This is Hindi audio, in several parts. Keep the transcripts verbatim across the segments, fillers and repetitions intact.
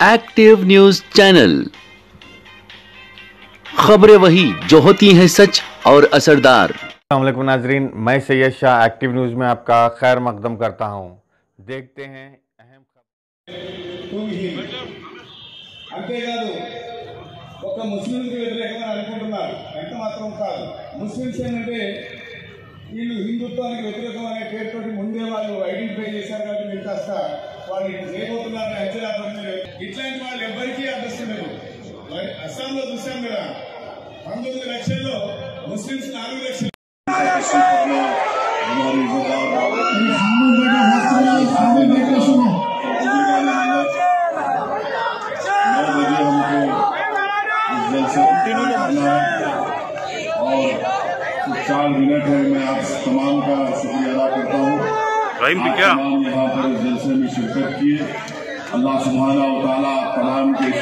Active news channel. खबरें वही जो होती हैं सच और असरदार। अस्सलाम वालेकुम नाजरीन, मैं सैयद शाह एक्टिव न्यूज में आपका खैर मकदम करता हूं। देखते हैं अहम అంతేకాదు ఒక ముస్లింకి వ్యతిరేకంగా అనుకుంటున్నారు. ఎంత మాత్రం కాదు. ముస్లింస్ ఏంటంటే వీళ్ళు హిందుత్వానికి వ్యతిరేకం అనే పేరుతోటి ముందే వాళ్ళు ఐడెంటిఫై చేశారు కాబట్టి మీరు కాస్త వాళ్ళు చేయబోతున్నారని అంచనా పడుతున్నారు. ఇట్లాంటి వాళ్ళు ఎవరికీ అదృష్టం లేదు. అస్సాంలో చూసాం కదా, పంతొమ్మిది లక్షల్లో ముస్లింస్ నాలుగు లక్షలు और चार मिनट है। मैं आप तमाम का शुक्रिया अदा करता हूँ। तमाम यहाँ पर इस जलसे में शिरकत किए। अल्लाह सुब्हाना व तआला तमाम के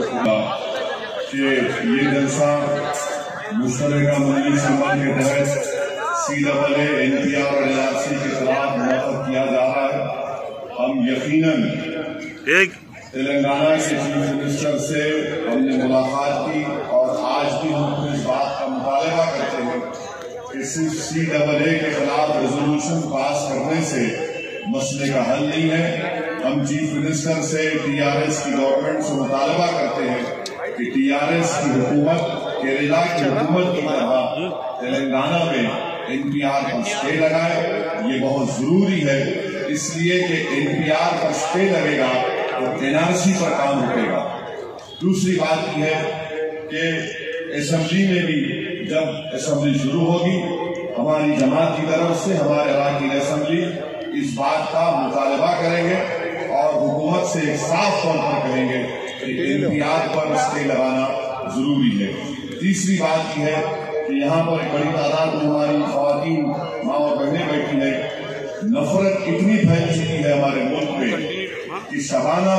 शिरकत कि ये जलसा मुश्तरका मंजिल सम्मान के तहत C double A N P R और एन आर सी के खिलाफ मुनक़्क़िद किया जा रहा है। हम यकीनन तेलंगाना के चीफ मिनिस्टर से हमने मुलाकात की और आज भी हम इस बात का मुतालबा करते हैं कि सिर्फ सी डबल ए के खिलाफ रेजोल्यूशन पास करने से मसले का हल नहीं है। हम चीफ मिनिस्टर से टी आर एस की गवर्नमेंट से मुतालबा करते हैं कि टी आर एस की हुकूमत, केरला की हुकूमत की तरह तेलंगाना में एन पी आर पर स्टे लगाए। ये बहुत जरूरी है, इसलिए कि एन पी आर पर स्टे लगेगा तो एन आर सी पर काम रुकेगा। दूसरी बात यह है कि असेंबली में भी जब असेंबली शुरू होगी, हमारी जमात की तरफ से हमारे अराकीन असेंबली इस बात का मुतालबा करेंगे और हुकूमत से एक साफ तौर पर कहेंगे कि एन पी आर पर स्टे लगाना जरूरी है। तीसरी बात यह है कि यहाँ पर एक बड़ी तादाद में हमारी ख़वातीन माँ और बहनें बैठी है। नफरत इतनी फैल चुकी है हमारे मुल्क में कि शबाना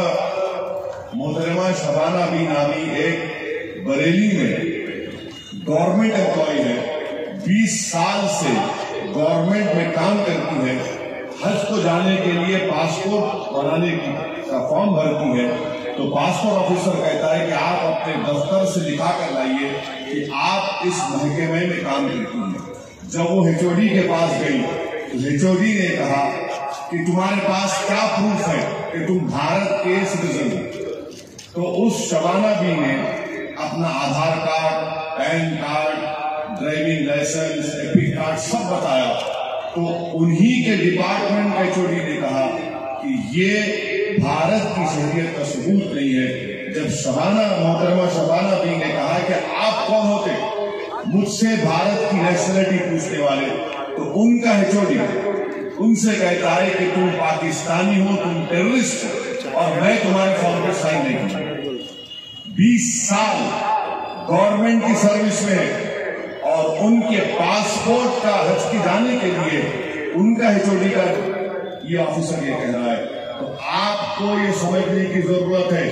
मोहतरमा शबाना भी नामी एक बरेली में गवर्नमेंट एम्प्लॉय है, बीस साल से गवर्नमेंट में काम करती है। हज को जाने के लिए पासपोर्ट बनाने की का फॉर्म भरती है तो पासपोर्ट ऑफिसर कहता है कि आप अपने दफ्तर से लिखा कर लाइए कि आप इस महकमे में काम करती हैं। जब वो एच ओ डी के पास गई तो एच ओ डी ने कहा कि तुम्हारे पास क्या प्रूफ है कि तुम भारत के सिटीजन हो। तो उस शबाना बी ने अपना Aadhaar card, pan card, driving licence, EPIC card सब बताया। तो उन्हीं के डिपार्टमेंट के एच ओ डी ने कहा कि ये भारत की शरीयत का सबूत नहीं है। जब शबाना मोहतरमा शबाना बी ने कहा कि आप कौन होते मुझसे भारत की नेशनलिटी पूछने वाले, तो उनका एच ओ डी उनसे कहता है कि तुम पाकिस्तानी हो, तुम टेररिस्ट हो और मैं तुम्हारे फॉर्म पर साइन नहीं करूंगा। बीस साल गवर्नमेंट की सर्विस में और उनके पासपोर्ट का हज की जाने के लिए उनका एच ओ डी का ये ऑफिसर ये कह रहा है। तो आपको ये समझने की जरूरत है।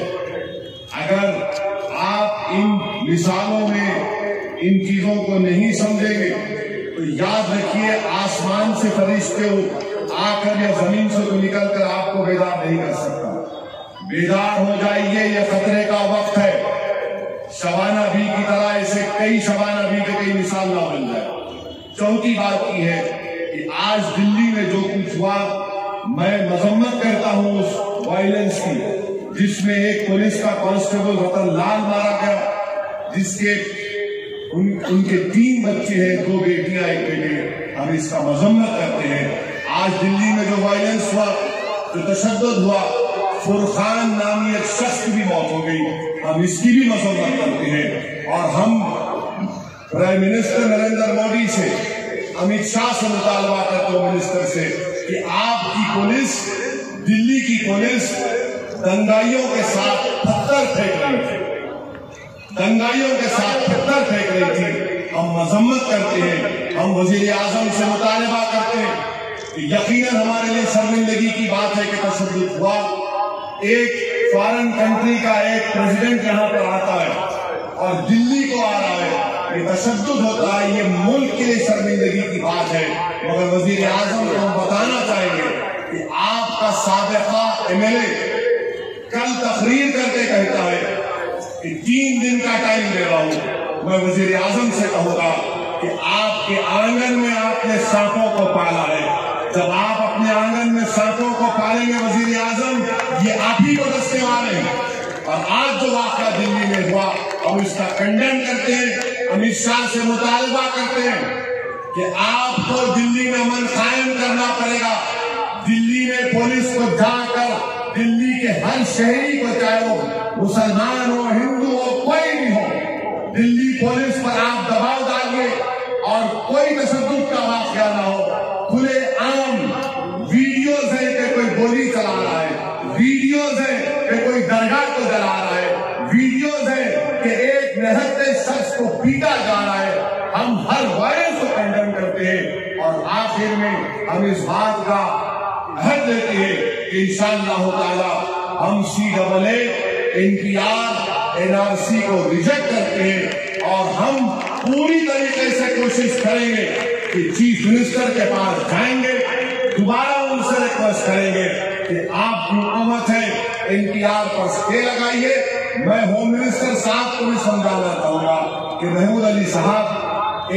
अगर आप इन मिसालों में इन चीजों को नहीं समझेंगे तो याद रखिए आसमान से फरिश्ते आकर या जमीन से तो निकल कर आपको बेदार नहीं कर सकता। बेदार हो जाइए, यह खतरे का वक्त है। शबाना बी की तरह ऐसे कई शबाना बी के कई मिसाल ना बन जाए। चौथी बात यह है कि आज दिल्ली में जो कुछ हुआ, मैं मजम्मत करता हूं उस वायलेंस की जिसमें एक पुलिस का कांस्टेबल रतन लाल मारा गया, जिसके उन, उनके तीन बच्चे हैं, दो बेटियां एक बेटे। हम इसका मजम्मत करते हैं। आज दिल्ली में जो वायलेंस हुआ, जो तशद्दुद हुआ, फुरखान नामी एक शख्स की भी मौत हो गई, हम इसकी भी मजम्मत करते हैं। और हम प्राइम मिनिस्टर नरेंद्र मोदी से, अमित शाह से मुतालबा करते हैं मिनिस्टर से कि आपकी पुलिस, दिल्ली की पुलिस दंगाइयों के साथ पत्थर फेंक रही थी, दंगाइयों के साथ पत्थर फेंक रही थी। हम मजम्मत करते हैं। हम वजीर आजम से मुतालबा करते हैं कि यकीनन हमारे लिए शर्मिंदगी की बात है कि तशद्दुद हुआ। एक फॉरेन कंट्री का एक प्रेसिडेंट यहाँ पर आता है और दिल्ली को आ रहा है, ये तशद्दुद होता है। ये मुल्क के लिए शर्मिंदगी की बात है। मगर वजीर आजम को हम बताना चाहेंगे कि आपका साबिका एम एल ए कल तकरीर करके कहता है कि तीन दिन का टाइम दे रहा हूं। मैं वजीर आजम से कहूंगा कि आपके आंगन में आपने सांपों को पाला है। जब आप अपने आंगन में सांपों को पालेंगे वजीर आजम, ये आप ही को दस्ते वाले हैं। और आज जो वाक़या दिल्ली में हुआ, हम इसका कंडेम करते हैं, अमित शाह से मुतालबा करते हैं कि आपको दिल्ली में अमन कायम करना पड़ेगा। दिल्ली में पुलिस को जाकर दिल्ली के हर शहरी को, चाहे वो मुसलमान हो, हिंदू हो, कोई भी हो, दिल्ली पुलिस पर आप दबाव डालिए और कोई तशद्दुद का वाक़या ना हो। खुले आम वीडियोज है कि कोई गोली चला रहा है, वीडियोज है कि कोई दरगाह को जला रहा है, वीडियोज है कि एक निहत्ते शख्स को पीटा जा रहा है। हम हर वायरस को कंडेम करते हैं और आखिर में हम इस बात का अहद लेते हैं कि इंशाअल्लाह ताला हम C double A, NPR, NRC को रिजेक्ट करते हैं और हम पूरी तरीके से कोशिश करेंगे कि चीफ मिनिस्टर के पास जाएंगे, दोबारा उनसे रिक्वेस्ट करेंगे कि आपकी हुकूमत है, एनपीआर पर स्टे लगाइए। मैं होम मिनिस्टर साहब को भी समझाना चाहूंगा कि महमूद अली साहब,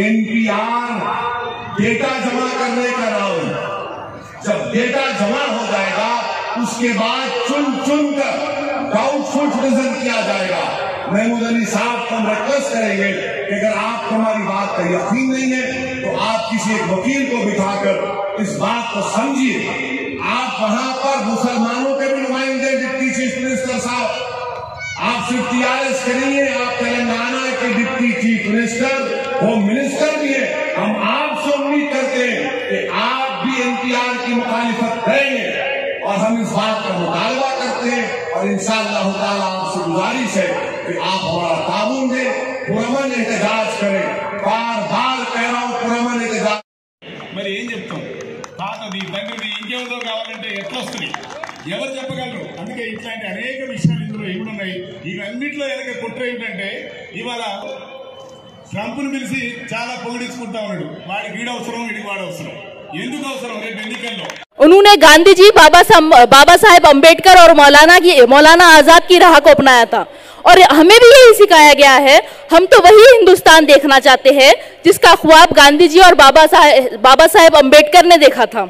एनपीआर डेटा जमा करने का नाम है। जब डेटा जमा हो जाएगा उसके बाद चुन चुन कर डाउटफुल प्रेजेंट किया जाएगा। महमूद अली साहब को हम रिक्वेस्ट करेंगे कि अगर आपको हमारी बात का यकीन नहीं है तो आप किसी एक वकील को बिठाकर इस बात को समझिए। आप वहां पर मुसलमानों के भी नुमाइंदे डिप्टी चीफ मिनिस्टर साहब, आप सिर्फ टीआरएस के नहीं है, आप तेलंगाना के deputy chief minister, home minister भी है। हम आपसे उम्मीद करते हैं कि आप भी एनपीआर की मुखालिफत करेंगे और हम इस बात का मुतालबा करते हैं और इंशाअल्लाह ताला आपसे गुजारिश है कि आप हमारा ताउन दें, पुरअमन एहतजाज करें। बार बार कह रहा हूं, पुरअमन एहतजाज। మరి ఏం చెప్తాం? తాతది తండ్రిది ఇంకేదో కావాలంటే ఎట్లా వస్తుంది? ఎవరు చెప్పగలరు? అందుకే ఇట్లాంటి అనేక విషయాలు ఇందులో ఏమున్నాయి. ఇవన్నిట్లో వెనక కుట్ర ఏమిటంటే ఇవాళ ట్రంప్ను పిలిచి చాలా పొగిడించుకుంటా ఉన్నాడు. వాడికి వీడు అవసరం, వీడికి వాడు అవసరం. ఎందుకు అవసరం? రేపు ఎన్నికల్లో उन्होंने गांधी जी, बाबा बाबा साहेब अम्बेडकर और मौलाना की मौलाना आजाद की राह को अपनाया था और हमें भी यही सिखाया गया है। हम तो वही हिंदुस्तान देखना चाहते हैं जिसका ख्वाब गांधी जी और बाबा साहेब बाबा साहेब अम्बेडकर ने देखा था।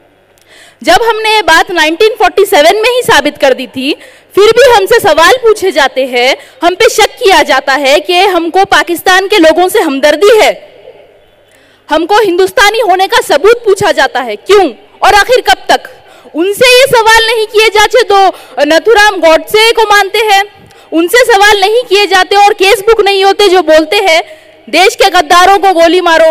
जब हमने ये बात नाइनटीन फोर्टी सेवन में ही साबित कर दी थी, फिर भी हमसे सवाल पूछे जाते हैं, हम पे शक किया जाता है कि हमको पाकिस्तान के लोगों से हमदर्दी है, हमको हिंदुस्तानी होने का सबूत पूछा जाता है। क्यों और आखिर कब तक? उनसे ये सवाल नहीं किए जाते तो नथुराम गॉडसे को मानते हैं, उनसे सवाल नहीं किए जाते और केस बुक नहीं होते जो बोलते हैं देश के गद्दारों को गोली मारो,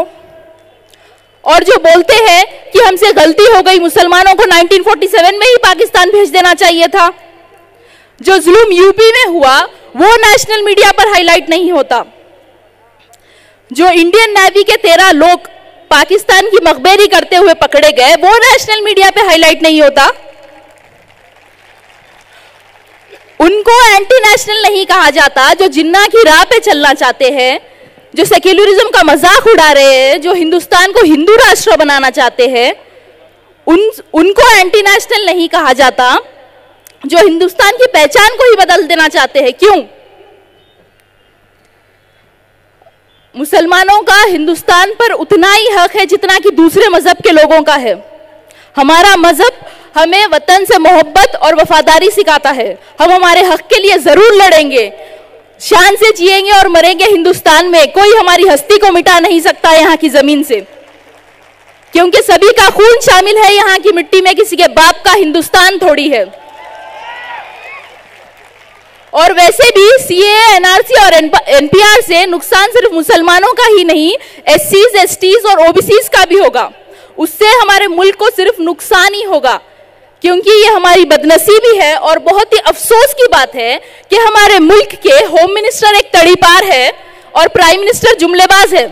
और जो बोलते हैं कि हमसे गलती हो गई, मुसलमानों को नाइनटीन फोर्टी सेवन में ही पाकिस्तान भेज देना चाहिए था। जो जुल्म यूपी में हुआ वो नेशनल मीडिया पर हाईलाइट नहीं होता। जो इंडियन नेवी के तेरह लोग पाकिस्तान की मखबेरी करते हुए पकड़े गए वो नेशनल मीडिया पे हाईलाइट नहीं होता। उनको एंटी नेशनल नहीं कहा जाता। जो जिन्ना की राह पे चलना चाहते हैं, जो सेक्युलरिज्म का मजाक उड़ा रहे हैं, जो हिंदुस्तान को हिंदू राष्ट्र बनाना चाहते हैं, उन उनको एंटी नेशनल नहीं कहा जाता। जो हिंदुस्तान की पहचान को ही बदल देना चाहते हैं। क्यों? मुसलमानों का हिंदुस्तान पर उतना ही हक है जितना कि दूसरे मजहब के लोगों का है। हमारा मजहब हमें वतन से मोहब्बत और वफादारी सिखाता है। हम हमारे हक के लिए जरूर लड़ेंगे, शान से जिएंगे और मरेंगे हिंदुस्तान में। कोई हमारी हस्ती को मिटा नहीं सकता यहाँ की जमीन से, क्योंकि सभी का खून शामिल है यहाँ की मिट्टी में। किसी के बाप का हिंदुस्तान थोड़ी है। और वैसे भी सीए, एनआरसी और एनपीआर से नुकसान सिर्फ मुसलमानों का ही नहीं, एससीज, एसटीज और ओबीसीज का भी होगा। उससे हमारे मुल्क को सिर्फ नुकसान ही होगा, क्योंकि ये हमारी बदनसीबी है। और बहुत ही अफसोस की बात है कि हमारे मुल्क के होम मिनिस्टर एक तड़ीपार है और प्राइम मिनिस्टर जुमलेबाज है।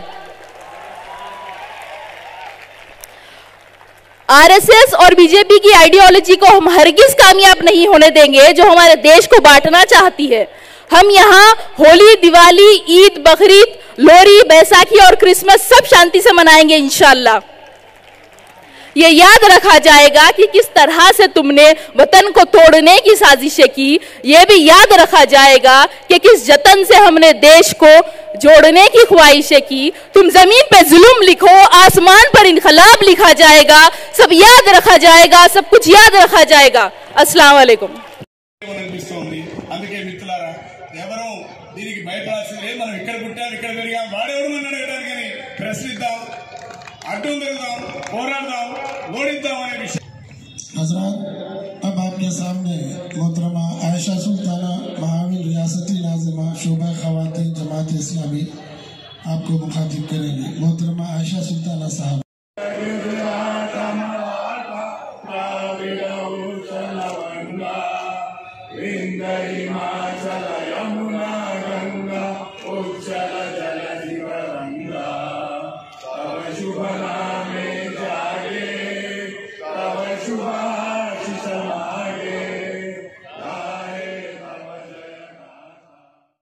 आरएसएस और बीजेपी की आइडियोलॉजी को हम हरगिज कामयाब नहीं होने देंगे, जो हमारे देश को बांटना चाहती है। हम यहाँ होली, दिवाली, ईद, बकरीद, लोहड़ी, बैसाखी और क्रिसमस सब शांति से मनाएंगे इंशाअल्लाह। ये याद रखा जाएगा कि किस तरह से तुमने वतन को तोड़ने की साजिशें की। ये भी याद रखा जाएगा कि किस जतन से हमने देश को जोड़ने की ख्वाहिशें की। तुम जमीन पे जुल्म लिखो, आसमान पर इनकलाब लिखा जाएगा। सब याद रखा जाएगा, सब कुछ याद रखा जाएगा। अस्सलाम वालेकुम। అనిపిస్తోంది అందుకే మిత్రులారా ఎవరు దీనికి భయపడాల్సిందే మనం ఇక్కడ పుట్టాం ఇక్కడ పెరిగాం వాడెవరు మన అడగడానికి కానీ ప్రశ్నిద్దాం, అడ్డు తిరుగుదాం, పోరాడదాం, ఓడిద్దాం అనే విషయం। हजरात, अब आपके सामने मोहतरमा आयशा सुल्ताना महाविल रियासती नाज़िमा शोबा ख़वातीन जमात इस्लामी आपको मुखातिब करेंगे। मोहतरमा आयशा सुल्ताना साहब। Indai ma salayam